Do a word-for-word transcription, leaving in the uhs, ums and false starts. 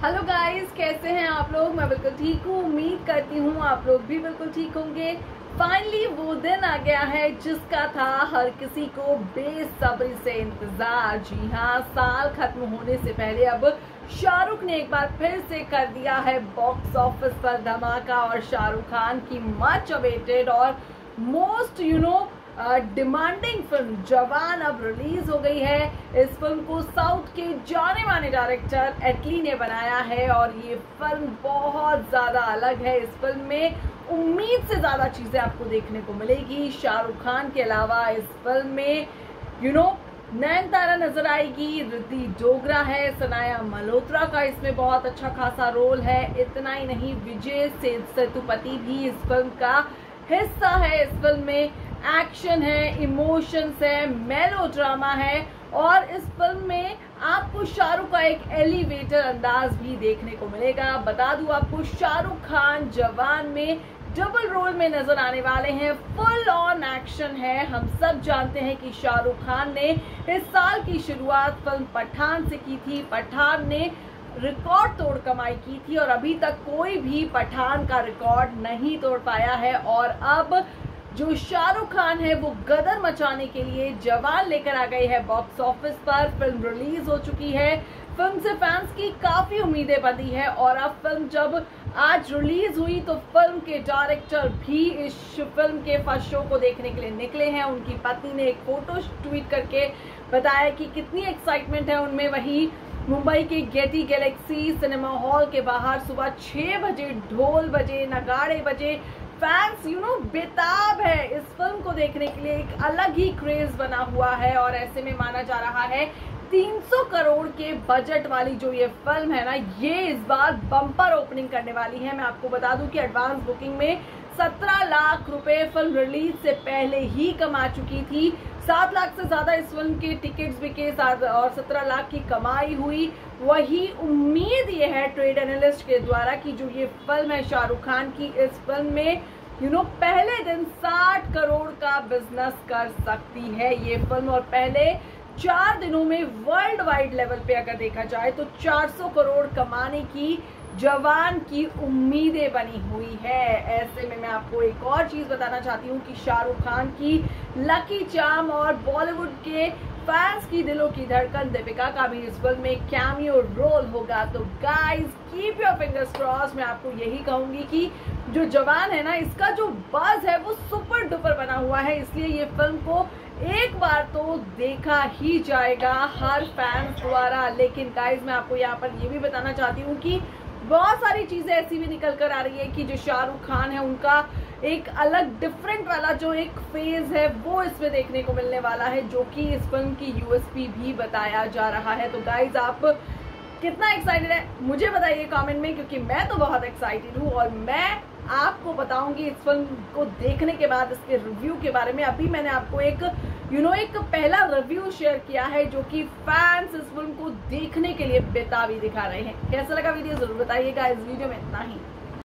Hello guys, कैसे हैं आप लोग। मैं बिल्कुल ठीक हूँ। उम्मीद करती हूँ आप लोग भी बिल्कुल ठीक होंगे। फाइनली वो दिन आ गया है जिसका था हर किसी को बेसब्री से इंतजार। जी हाँ, साल खत्म होने से पहले अब शाहरुख ने एक बार फिर से कर दिया है बॉक्स ऑफिस पर धमाका और शाहरुख खान की मच अवेटेड और most you know demanding film Jawan अब रिलीज हो गई है। इस फिल्म को साउथ के जाने माने डायरेक्टर एटली ने बनाया है और ये फिल्म बहुत ज्यादा अलग है। इस फिल्म में उम्मीद से ज्यादा चीजें आपको देखने को मिलेगी। शाहरुख खान के अलावा इस फिल्म में यू नो नयनतारा नजर आएगी, रिद्धि डोगरा है, सनाया मल्होत्रा का इसमें बहुत अच्छा खासा रोल है। इतना ही नहीं, विजय सेतुपति भी इस फिल्म का हिस्सा है। इस फिल्म में एक्शन है, इमोशंस है, मेलोड्रामा है और इस फिल्म में आपको शाहरुख का एक एलिवेटर अंदाज भी देखने को मिलेगा। बता दूं आपको, शाहरुख खान जवान में डबल रोल में नजर आने वाले हैं। फुल ऑन एक्शन है। हम सब जानते हैं कि शाहरुख खान ने इस साल की शुरुआत फिल्म पठान से की थी। पठान ने रिकॉर्ड तोड़ कमाई की थी और अभी तक कोई भी पठान का रिकॉर्ड नहीं तोड़ पाया है। और अब जो शाहरुख खान है वो गदर मचाने के लिए जवान लेकर आ गई है बॉक्स ऑफिस पर। फिल्म रिलीज हो चुकी है। फिल्म से फैंस की काफी उम्मीदें बंधी है और अब फिल्म जब आज रिलीज हुई तो फिल्म के डायरेक्टर भी इस फिल्म के फर्स्ट शो को देखने के लिए निकले हैं। उनकी पत्नी ने एक फोटो ट्वीट करके बताया कि कितनी एक्साइटमेंट है उनमें। वही मुंबई के गेटी गैलेक्सी सिनेमा हॉल के बाहर सुबह छह बजे ढोल बजे, नगाड़े बजे, फैंस यू नो बेताब है इस फिल्म को देखने के लिए। एक अलग ही क्रेज बना हुआ है और ऐसे में माना जा रहा है तीन सौ करोड़ के बजट वाली जो ये फिल्म है ना, ये इस बार बम्पर ओपनिंग करने वाली है। मैं आपको बता दूं कि एडवांस बुकिंग में सत्रह लाख रुपए फिल्म रिलीज से पहले ही कमा चुकी थी। सात लाख से ज्यादा इस फिल्म के टिकट्स बिके और सत्रह लाख की कमाई हुई। वही उम्मीद ये है ट्रेड एनालिस्ट के द्वारा कि जो ये फिल्म है शाहरुख खान की, इस फिल्म में यू नो पहले दिन साठ करोड़ का बिजनेस कर सकती है ये फिल्म। और पहले चार दिनों में वर्ल्ड वाइड लेवल पे अगर देखा जाए तो चार सौ करोड़ कमाने की जवान की उम्मीदें बनी हुई है। ऐसे में मैं आपको एक और चीज बताना चाहती हूँ कि शाहरुख खान की लकी चार्म और बॉलीवुड के फैंस की दिलों की धड़कन दीपिका का भी इस फिल्म में कैमियो रोल होगा। तो guys, keep your fingers cross. मैं आपको यही कहूंगी कि जो जवान है ना, इसका जो बज है वो सुपर डुपर बना हुआ है, इसलिए ये फिल्म को एक बार तो देखा ही जाएगा हर फैंस द्वारा। लेकिन गाइस, मैं आपको यहाँ पर ये भी बताना चाहती हूँ कि बहुत सारी चीजें ऐसी भी निकल कर आ रही है कि जो शाहरुख खान है उनका एक अलग डिफरेंट वाला जो एक फेज है वो इसमें देखने को मिलने वाला है, जो कि इस फिल्म की यूएसपी भी बताया जा रहा है। तो गाइज, आप कितना एक्साइटेड है मुझे बताइए कमेंट में, क्योंकि मैं तो बहुत एक्साइटेड हूँ और मैं आपको बताऊंगी इस फिल्म को देखने के बाद इसके रिव्यू के बारे में। अभी मैंने आपको एक यू नो एक पहला रिव्यू शेयर किया है जो कि फैंस इस फिल्म को देखने के लिए बेताबी दिखा रहे हैं। कैसा लगा वीडियो जरूर बताइएगा। इस वीडियो में इतना ही।